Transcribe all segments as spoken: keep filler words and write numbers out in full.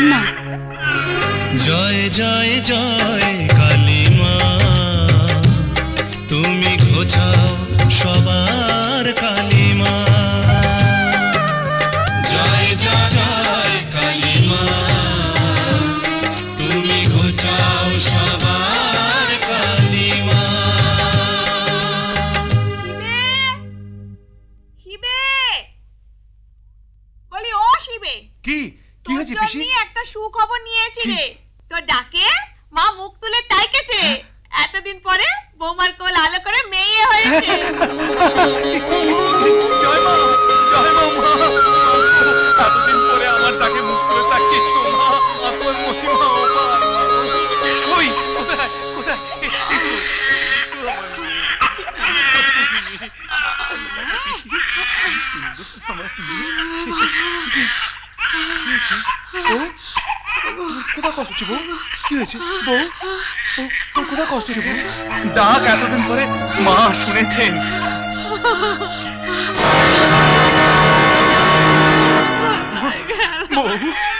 না। জয় জয় জয় কালী মা, তুমি ঘোচাও সবার কালী মা। জয় জয় জয় কালী মা, তুমি ঘোচাও সবার কালী মা। শিবে, বলি ও শিবে, কি কি হয়েছে পিসি? তোর একটা সুখবর নিয়েছি রে। তোর ডাকে মা মুখ তুলে তাইকেছে। এতদিন পরে বৌমার কোল আলো করে মেয়ে হয়েছে। জয় মা, জয় মা। এতদিন পরে আমার ডাকে মুখ তুলে তাকিয়েছো মা, তোমার মহিমা অপার। ওই কোথায় কোথায় কোথায় কষ্ট হচ্ছে বউ? কি হয়েছে বউ? তোর কোথায় কষ্ট হচ্ছে বউ? ডাক এতদিন পরে মা শুনেছেন। বউ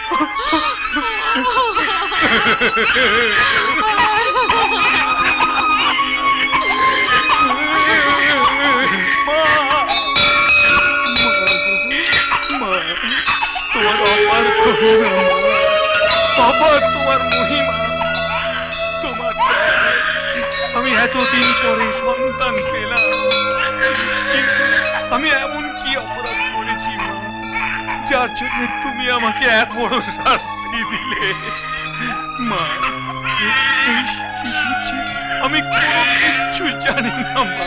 তোমার অপার করুণা, অপার তোমার মহিমা, তোমার আমি এতদিন পরে সন্তান পেলাম। কিন্তু আমি এমন কি অপরাধ করেছি মা, যার জন্য তুমি আমাকে এত বড় শাস্তি দিলে? মা, এই শিশুর চেয়ে আমি কোনো কিচ্ছু জানি না মা।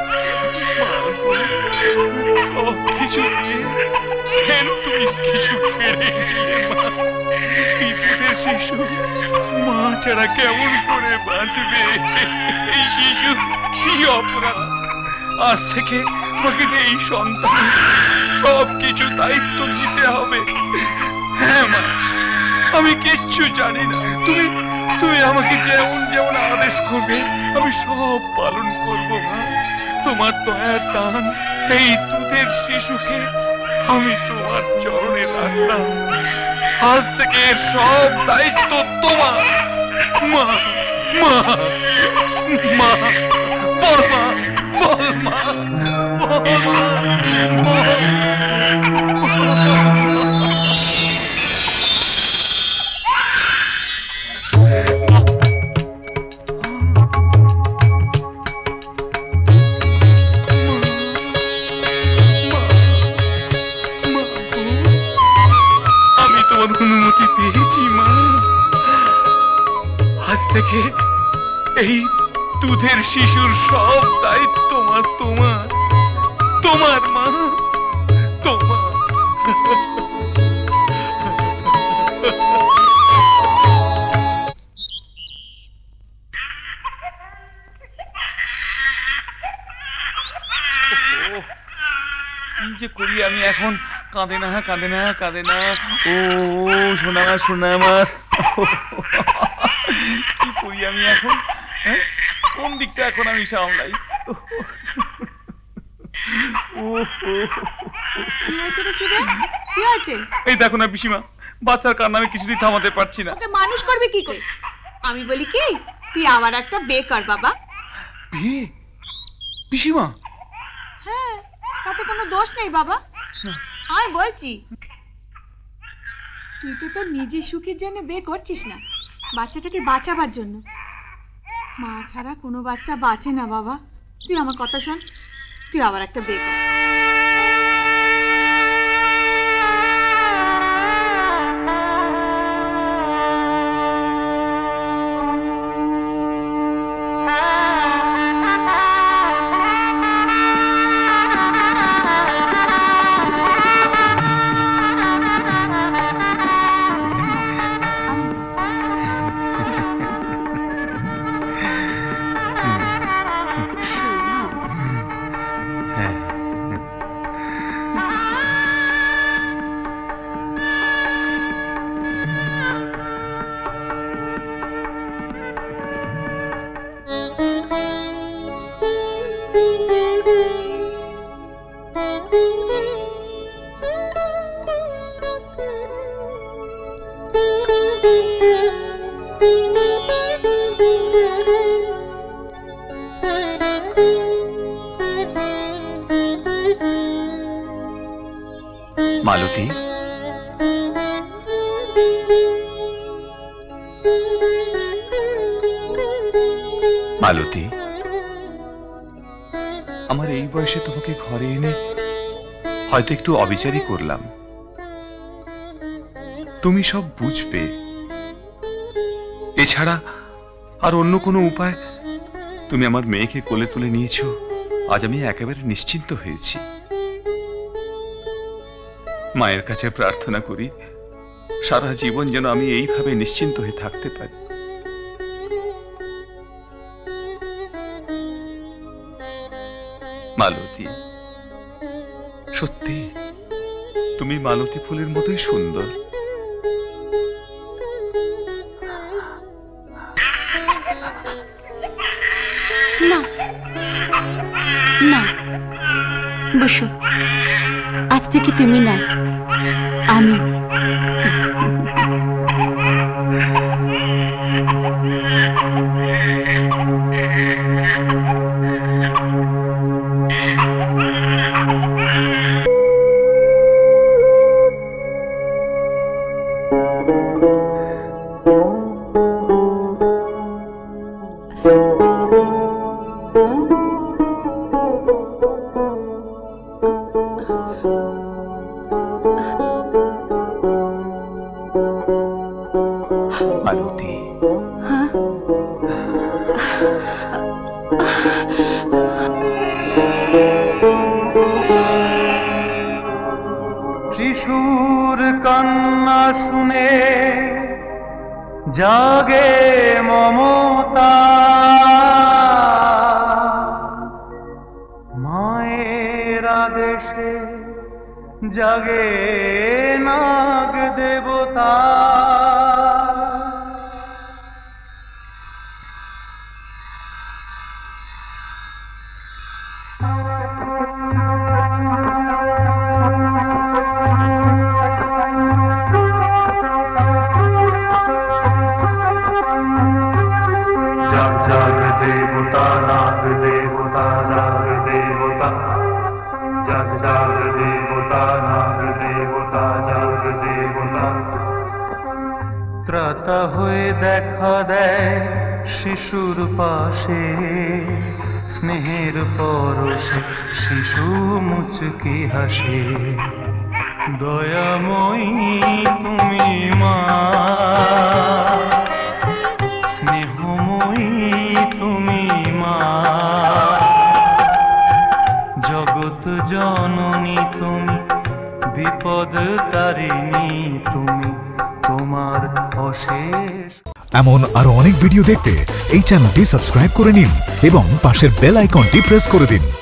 সব কিছু দিয়ে তুমি কিছু কেড়ে নিলে মা। বিদ্যুতের শিশু মা ছাড়া কেমন করে বাঁচবে? এই শিশু কি অপরাধ? আজ থেকে তোমাকে এই সন্তান সব কিছু দায়িত্ব নিতে হবে। হ্যাঁ মা, আমি কিচ্ছু জানি না। তুমি তুমি আমাকে যেমন যেমন আদেশ করবে আমি সব পালন করব মা। তোমার দয়ার দান এই দুধের শিশুকে আমি তোমার চরণে রাখলাম। আজ থেকে এর সব দায়িত্ব তোমার। মা মা মা বল মা, বল মা, বল মা, বল। অনুমতি পেয়েছি মা। আজ থেকে এই দুধের শিশুর সব দায়িত্ব মা তোমার, তোমার মা, তোমার। কি যে করি আমি এখন? কাঁদে না, কাঁদে না, কাঁদে না। ও সোনা আমার, সোনা আমার, কি করি আমি এখন? কোন দিকটা এখন আমি সামলাই? এই দেখো না পিসিমা, বাচ্চার কান্না আমি কিছুতেই থামাতে পারছি না। মানুষ করবে কি করে? আমি বলি কি, তুই আবার একটা বিয়ে কর বাবা। বিয়ে? পিসিমা? হ্যাঁ, তাতে কোনো দোষ নেই বাবা। আমি বলছি, তুই তো তোর নিজের সুখের জন্য বিয়ে করছিস না, বাচ্চাটাকে বাঁচাবার জন্য। মা ছাড়া কোনো বাচ্চা বাঁচে না বাবা। তুই আমার কথা শোন, তুই আবার একটা বিয়ে কর। মালতী, মালতী, আমার এই বয়সে তোমাকে ঘরে এনে হয়তো একটু অবিচারই করলাম। তুমি সব বুঝবে, এছাড়া আর অন্য কোনো উপায়? তুমি আমার মেয়েকে কোলে তুলে নিয়েছো, আজ আমি একেবারে নিশ্চিন্ত হয়েছি। মায়ের কাছে প্রার্থনা করি সারা জীবন যেন আমি এইভাবে নিশ্চিন্ত হয়ে থাকতে পারি। মালতী, সত্যি তুমি মালতী ফুলের মতোই সুন্দর। না না, বসো। আজ থেকে তুমি না, আমি। মালতী, হ্যাঁ, শিশুর কান্না শুনে জাগে মমতা, মায়ের আদেশে জাগে নাগ দেবতা। জাগ জাগ দেবতা, নাগ দেবতা, জাগ দেবতা, জাগ জাগ দেবতা, নাগ দেবতা, জাগ দেবতা। ত্রাতা হয়ে দেখা দেয় শিশুর পাশে, স্নেহের পরশে শিশু মুচকি হাসে। দয়াময়ী তুমি মা, স্নেহময়ী তুমি মা, জগৎ জননী তুমি, বিপদ তারিণী তুমি, তোমার অশেষ। এমন আরো অনেক ভিডিও দেখতে এই চ্যানেলটি সাবস্ক্রাইব করে নিন এবং পাশের বেল আইকনটি প্রেস করে দিন।